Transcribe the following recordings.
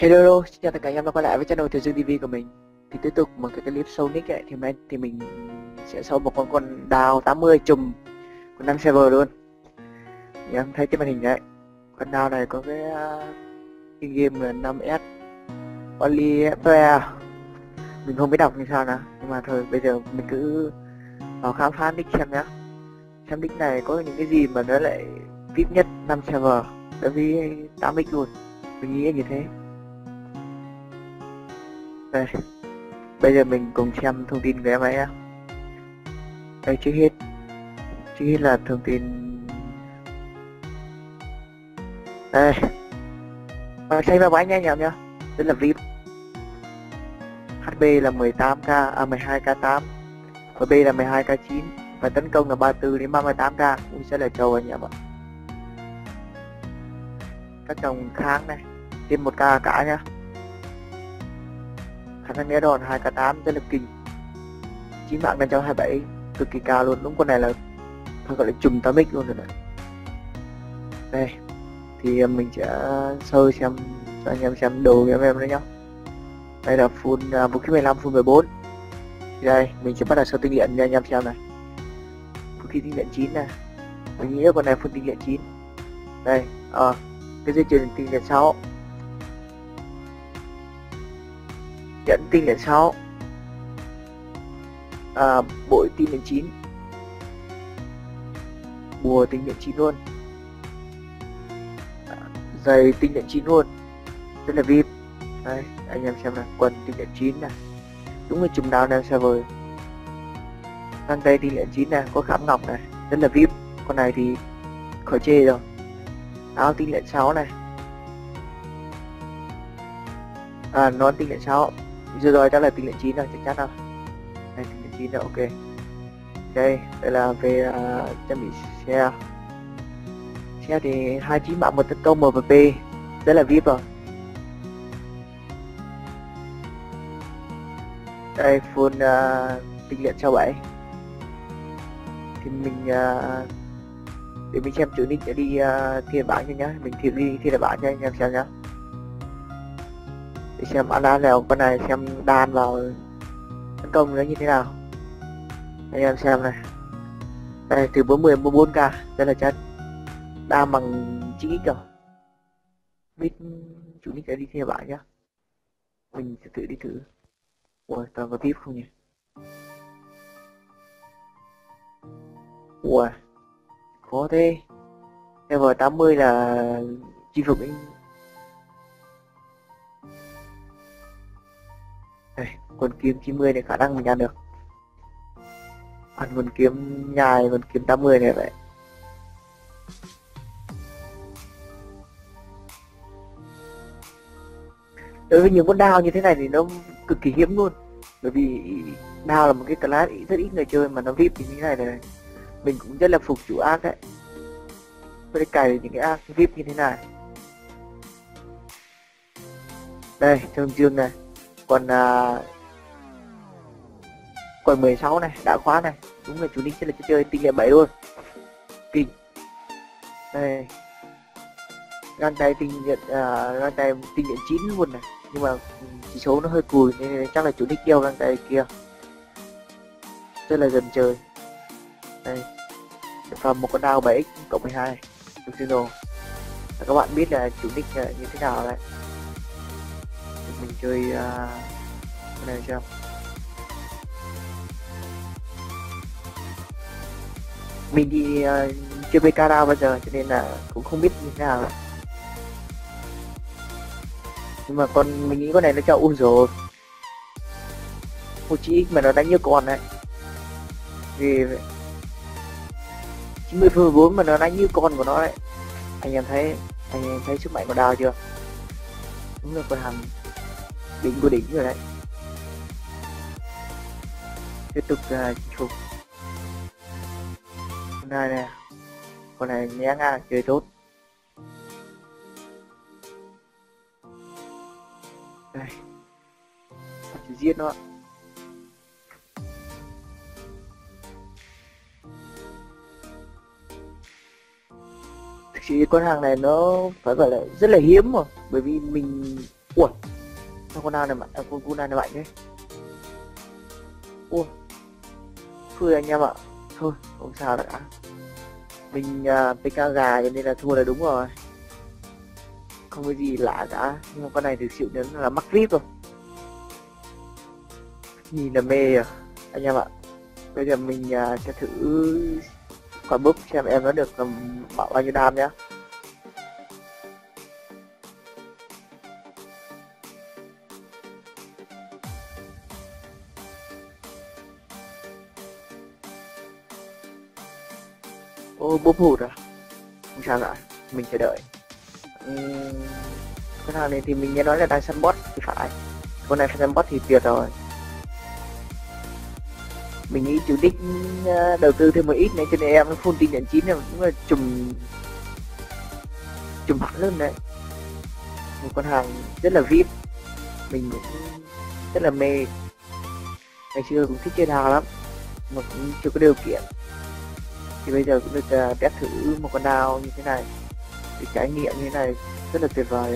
Hello, xin chào tất cả anh em đã quay lại với channel Thùy Dương TV của mình. Thì tiếp tục một cái clip show nick ấy, thì hôm nay thì mình sẽ show một con đào 80 trùm của 5 server luôn. Thì em thấy cái màn hình đấy, con đào này có cái in game là 5S Only FPA. Mình không biết đọc như sao nào, nhưng mà thôi bây giờ mình cứ vào khám phá nick xem nhá. Xem nick này có những cái gì mà nó lại VIP nhất 5 server, đối với 8x luôn. Mình nghĩ như thế. Đây, bây giờ mình cùng xem thông tin của em ấy nhé. Đây, trước hết là thông tin. Đây, xây vào bãi nha anh em nhá, rất là VIP. HP là 18k, 12k8, và B là 12k9, và tấn công là 34 đến 38k, cũng sẽ là trâu anh em ạ. Các dòng kháng này, thêm 1k cả nhá. Khả năng né đòn 2k8 rất là kinh. 9 mạng 527 cực kỳ cao luôn, đúng con này là thôi gọi là trùm 8x luôn rồi này. Đây thì mình sẽ sơ xem cho anh em xem đồ của em đấy nhá. Đây là full vũ khí 15 full 14. Thì đây mình sẽ bắt đầu sơ tinh luyện cho anh em xem này. Vũ khí tinh luyện 9 này, mình nghĩ con này full tinh luyện 9. Đây cái dây chuyền tinh luyện 6, dẫn tinh luyện 6, bội tinh luyện 9, bùa tinh luyện 9 luôn, giày tinh luyện 9 luôn, rất là VIP. Đây anh em xem này, quần tinh luyện 9 này, đúng là chùm đào nam server. Găng tay tinh luyện 9 này, có khảm ngọc này, rất là VIP. Con này thì khỏi chê rồi. Áo tinh luyện 6 này, nón tinh luyện 6, rồi chắc là tinh luyện 9 rồi, chắc chắn rồi. Đây tinh luyện 9 rồi, ok. Đây là về trang bị xe. Xe thì 29 mạng một tấn công MVP, rất là VIP rồi. Đây full tinh luyện 67. Thì mình để mình xem chủ nick để đi thiên bản cho nhá, mình đi thiên bản cho anh em xem nhá. Để xem ăn nào con này, xem đan vào tấn công nó như thế nào anh em xem này. Đây từ 40 đến 44k, rất là chất, đam bằng 9x rồi. Biết chủ nick để đi thiên bản nhá, mình sẽ thử đi thử. Ui toàn có VIP không nhỉ. Ui khó thế. Level 80 là chinh phục anh. Đây con kiếm 90 này khả năng mình ăn được. Ăn con kiếm nhai, con kiếm 80 này vậy. Đối với những con đao như thế này thì nó cực kỳ hiếm luôn. Bởi vì đao là một cái class rất ít người chơi, mà nó VIP thì như thế này mình cũng rất là phục chủ ác đấy. Tôi cày những cái ác VIP như thế này. Đây trong chương này còn 16 này, đã khóa này, đúng là chủ nick sẽ là chơi tinh luyện 7 luôn, kinh. Đây găng tay tinh luyện găng tay tinh luyện 9 luôn này, nhưng mà chỉ số nó hơi cùi nên chắc là chủ nick yêu găng tay kia, rất là dần chơi. Đây phẩm một con đao 7x cộng 12 original. Các bạn biết là chủ nick như thế nào đấy. Mình chơi cái này xem. Mình đi chơi BK đao bao giờ cho nên là cũng không biết như thế nào. Nhưng mà mình nghĩ con này nó cho ui rồi, một chỉ mà nó đánh như con đấy, vì 90/4 mà nó đánh như con của nó đấy. Anh em thấy sức mạnh của đao chưa, đúng là con hàng đỉnh của đỉnh rồi đấy. Tiếp tục chinh phục con này nè, con này né ngang chơi tốt. Đây chỉ giết nó. Thực sự con hàng này nó phải gọi là rất là hiếm rồi, bởi vì mình Ui, sao con nào này mạnh, con nào này mạnh đấy. Ui, thua anh em ạ. Thôi không sao đã, mình PK gà cho nên là thua là đúng rồi, không có gì lạ cả. Nhưng mà con này thực sự nó là mắc vip rồi, nhìn là mê à anh em ạ. Bây giờ mình sẽ thử quả búp xem em nó được bao nhiêu đam nhá. Ô, búp hụt à, không sao cả, mình sẽ đợi. Cái thằng này thì mình nghe nói là đang săn bot thì phải, con này săn bot thì tuyệt rồi. Mình nghĩ chủ đích đầu tư thêm một ít này cho nên em nó full tin nhận 9 là cũng là trùm hẳn luôn đấy. Một con hàng rất là vip, mình cũng rất là mê. Ngày xưa cũng thích chơi đào lắm mà cũng chưa có điều kiện, thì bây giờ cũng được test thử một con đào như thế này, thì trải nghiệm như thế này rất là tuyệt vời.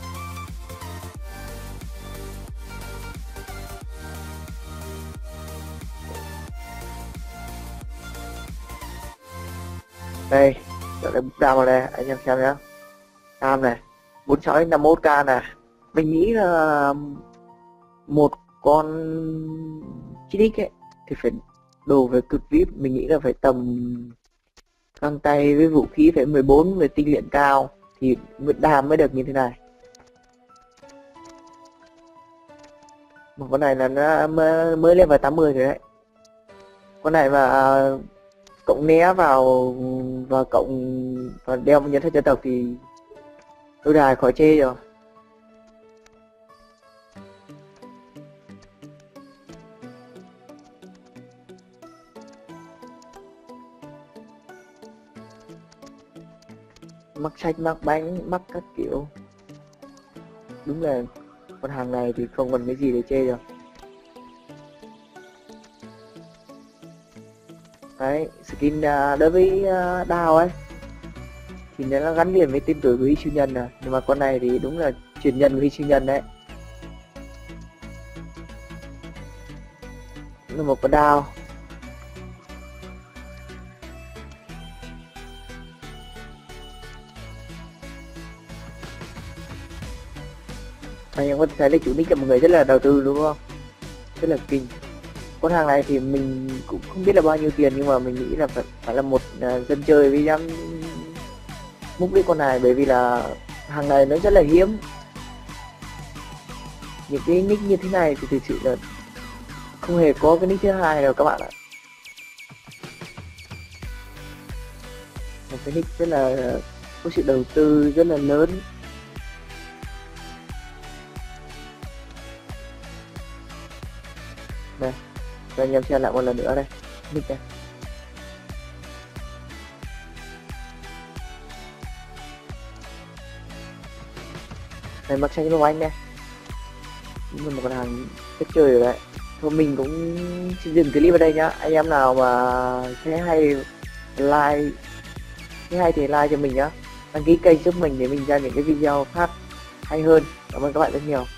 Đây, trở lại bút đam vào đây anh em xem nhé. Đam này 4651k này, mình nghĩ là một con Chidix ấy thì phải đồ về cực vip, mình nghĩ là phải tầm găng tay với vũ khí phải 14 về tinh luyện cao thì đam mới được như thế này. Một con này là nó mới lên vào 80 rồi đấy. Con này mà cộng né vào và cộng và đeo một nhân thân dân tộc thì lâu đài khỏi chê rồi. Mắc sách, mắc bánh, mắc các kiểu, đúng là con hàng này thì không còn cái gì để chê rồi. Đấy, skin đối với đao ấy thì nó gắn liền với tên tuổi của Huy Siêu Nhân à, nhưng mà con này thì đúng là truyền nhân của Huy Siêu Nhân đấy. Nó là một con đao. Anh em có thấy là chủ nick là một người rất là đầu tư đúng không, rất là kinh. Con hàng này thì mình cũng không biết là bao nhiêu tiền, nhưng mà mình nghĩ là phải là một dân chơi với dám múc cái con này, bởi vì là hàng này nó rất là hiếm. Những cái nick như thế này thì thực sự là không hề có cái nick thứ hai đâu các bạn ạ. Một cái nick rất là có sự đầu tư rất là lớn. Đây, cho anh em xem lại một lần nữa đây, nick này. Này mặc xanh anh đây, đúng là một con hàng rất chơi rồi đấy. Thôi mình cũng xin dừng clip ở đây nhá. Anh em nào mà thấy hay thì like cho mình nhá, đăng ký kênh giúp mình để mình ra những cái video khác hay hơn. Cảm ơn các bạn rất nhiều.